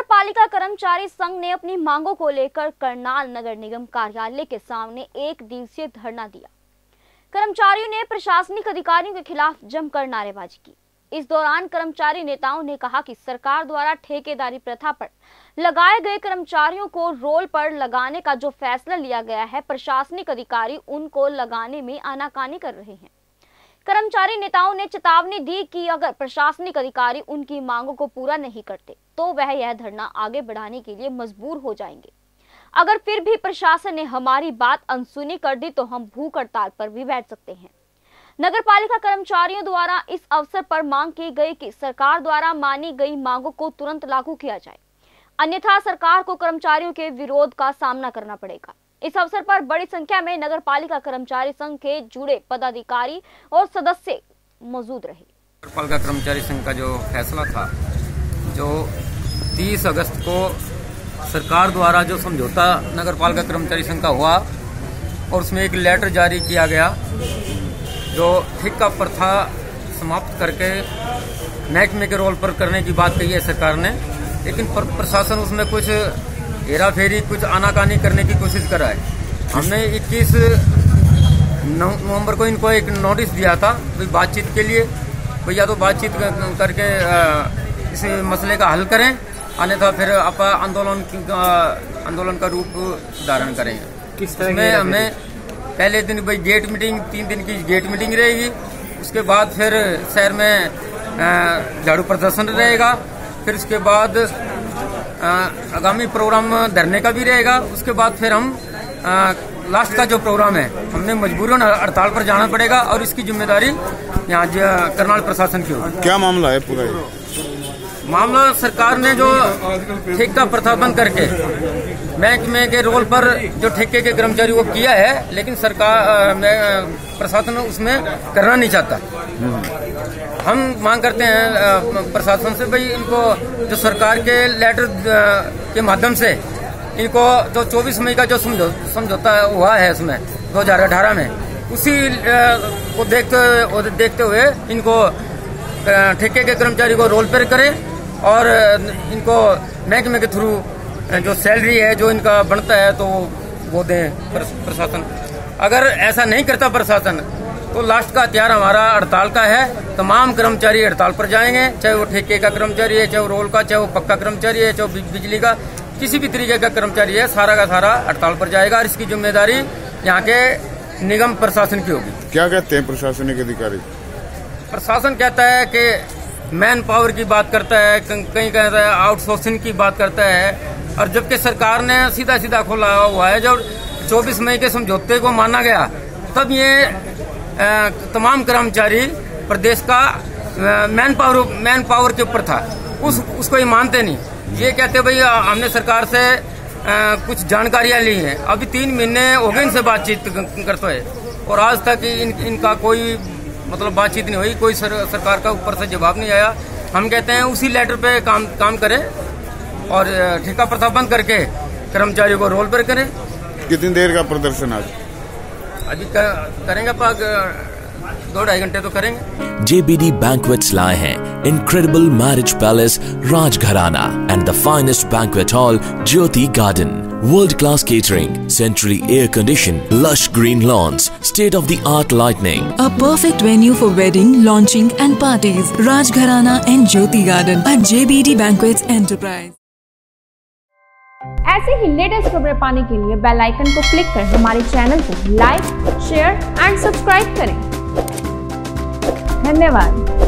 नगर पालिका कर्मचारी संघ ने अपनी मांगों को लेकर करनाल नगर निगम कार्यालय के सामने एक दिवसीय धरना दिया। कर्मचारियों ने प्रशासनिक अधिकारियों के खिलाफ जमकर नारेबाजी की। इस दौरान कर्मचारी नेताओं ने कहा कि सरकार द्वारा ठेकेदारी प्रथा पर लगाए गए कर्मचारियों को रोल पर लगाने का जो फैसला लिया गया है, प्रशासनिक अधिकारी उनको लगाने में आनाकानी कर रहे हैं। कर्मचारी नेताओं ने चेतावनी दी कि अगर प्रशासनिक अधिकारी उनकी मांगों को पूरा नहीं करते तो वह यह धरना आगे बढ़ाने के लिए मजबूर हो जाएंगे। अगर फिर भी प्रशासन ने हमारी बात अनसुनी कर दी तो हम भूख हड़ताल पर भी बैठ सकते हैं। नगर पालिका कर्मचारियों द्वारा इस अवसर पर मांग की गई कि सरकार द्वारा मानी गई मांगों को तुरंत लागू किया जाए, अन्यथा सरकार को कर्मचारियों के विरोध का सामना करना पड़ेगा। इस अवसर पर बड़ी संख्या में नगर पालिका कर्मचारी संघ के जुड़े पदाधिकारी और सदस्य मौजूद रहे। नगर पालिका कर्मचारी संघ का जो फैसला था, जो 30 अगस्त को सरकार द्वारा जो समझौता नगर पालिका कर्मचारी संघ का हुआ और उसमें एक लेटर जारी किया गया जो ठेका प्रथा समाप्त करके महकमे के रोल पर करने की बात कही है सरकार ने, लेकिन प्रशासन उसमें कुछ हेरा फेरी, कुछ आनाकानी करने की कोशिश कर रहा है। हमने 21 नवंबर को इनको एक नोटिस दिया था बातचीत के लिए, या तो बातचीत करके इस मसले का हल करें, अन्यथा फिर आप आंदोलन का रूप धारण करेंगे। किस तरह में हमने पहले दिन गेट मीटिंग, 3 दिन की गेट मीटिंग रहेगी, उसके बाद फिर शहर में झाड़ू प्रदर्शन रहेगा, फिर उसके बाद आगामी प्रोग्राम धरने का भी रहेगा। उसके बाद फिर हम लास्ट का जो प्रोग्राम है हमने मजबूरन हड़ताल पर जाना पड़ेगा और इसकी जिम्मेदारी यहाँ करनाल प्रशासन की होगी। क्या मामला है पूरा? मामला सरकार ने जो ठेका प्रथा बंद करके महकमे के रोल पर जो ठेके के कर्मचारी को किया है, लेकिन सरकार प्रशासन उसमें करना नहीं चाहता। हम मांग करते हैं प्रशासन से, भाई इनको जो सरकार के लेटर के माध्यम से इनको जो 24 मई का जो समझौता हुआ है उसमें 2018 में, उसी को देखते हुए इनको ठेके के कर्मचारी को रोल पर करें और इनको महकमे के थ्रू जो सैलरी है जो इनका बनता है तो वो दें प्रशासन। अगर ऐसा नहीं करता प्रशासन तो लास्ट का हथियार हमारा हड़ताल का है। तमाम कर्मचारी हड़ताल पर जाएंगे, चाहे वो ठेके का कर्मचारी है, चाहे वो रोल का, चाहे वो पक्का कर्मचारी है, चाहे वो बिजली का, किसी भी तरीके का कर्मचारी है, सारा का सारा हड़ताल पर जाएगा और इसकी जिम्मेदारी यहाँ के निगम प्रशासन की होगी। क्या कहते हैं प्रशासनिक अधिकारी? प्रशासन कहता है कि मैन पावर की बात करता है, कहीं कहता है आउटसोर्सिंग की बात करता है, और जबकि सरकार ने सीधा खोला हुआ है। जब 24 मई के समझौते को माना गया तब ये तमाम कर्मचारी प्रदेश का मैन पावर के ऊपर था, उसको ये मानते नहीं। ये कहते भाई हमने सरकार से कुछ जानकारियां ली हैं, अभी 3 महीने हो गए इनसे बातचीत करते हुए और आज तक इनका कोई मतलब बातचीत नहीं हुई, कोई सरकार का ऊपर से जवाब नहीं आया। हम कहते हैं उसी लेटर पे काम करें और ठेका प्रथा बंद करके कर्मचारियों को रोल पर करें। कितनी देर का प्रदर्शन आज? अभी करेंगे 2-2.5 घंटे तो करेंगे। JBD Banquets लाए हैं Incredible Marriage Palace Rajgharana and the finest banquet hall Jyoti Garden. World-class catering, centrally air-conditioned, lush green lawns, state-of-the-art lighting. A perfect venue for wedding, launching and parties. Rajgharana and Jyoti Garden at JBD Banquets Enterprise. ऐसे ही latest खबरें पाने के लिए bell icon को click कर हमारे channel को like, share and subscribe करें। धन्यवाद।